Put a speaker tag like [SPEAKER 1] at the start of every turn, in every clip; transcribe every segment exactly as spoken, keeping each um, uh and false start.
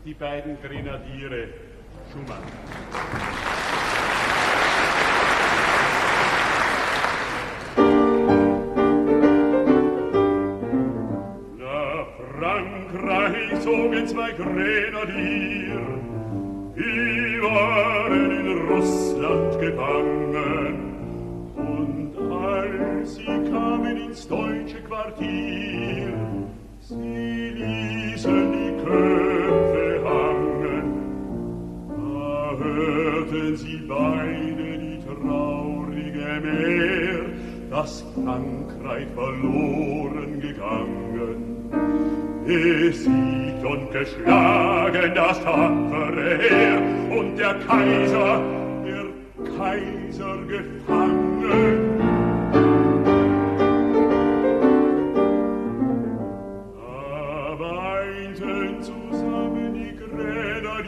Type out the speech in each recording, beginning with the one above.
[SPEAKER 1] Die beiden Grenadiere, Schumann. Nach Frankreich zogen zwei Grenadier, die waren in Russland gefangen, und als sie kamen ins deutsche Quartier, sie ließen die Köpfe hangen. Da hörten sie beide die traurige Mär, dass Frankreich verloren gegangen. Besiegt und geschlagen das tapfere Heer, und der Kaiser, der Kaiser gefangen. Da weinten zusammen die Grenadier,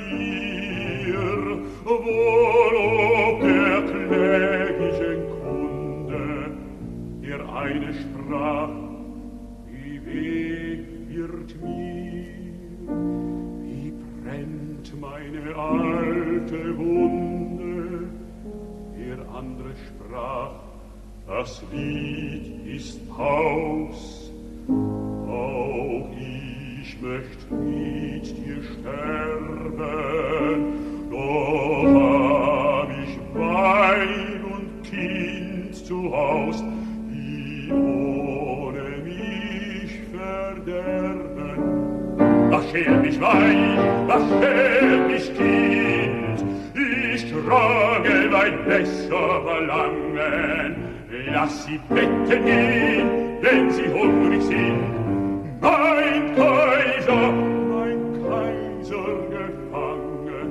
[SPEAKER 1] wohl ob der kläglichen Kunde. Der eine sprach: wie weh wird mir, wie brennt meine alte Wunde. Der andere sprach: das Lied ist aus, auch ich möcht mit dir sterben, doch hab ich Weib und Kind zu Haus, die ohne mich verderben. Was schert mich Weib, was schert mich Kind, ich trage mein besser Verlangen. Lass sie betten gehen, wenn sie hungrig sind. Mein Kaiser, mein Kaiser gefangen.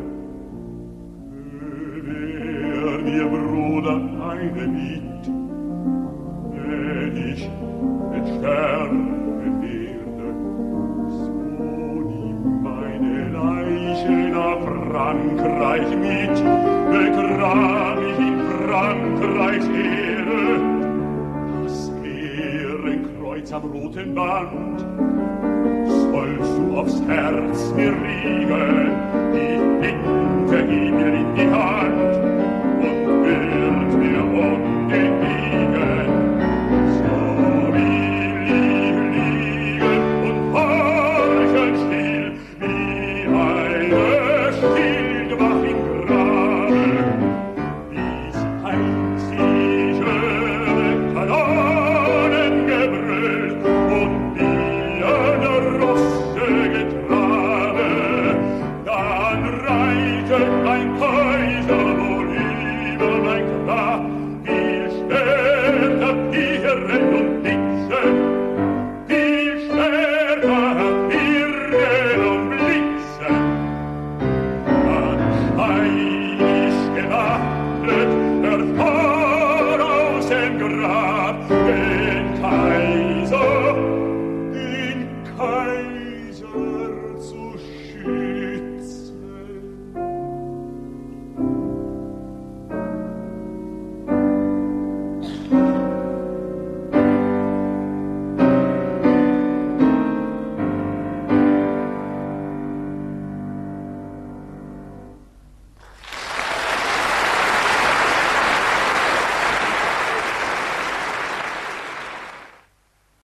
[SPEAKER 1] Gewähr mir, Bruder, eine Bitt, wenn ich mit sterben werde, so nimm meine Leiche nach Frankreich mit, begrab mich in Frankreichs Ehre. Das Ehrenkreuz am roten Band sollst du aufs Herz mir riegen, die Hände gib mir in die Hand und wird mir um den Wiegen. So will ich liegen und horchen still, wie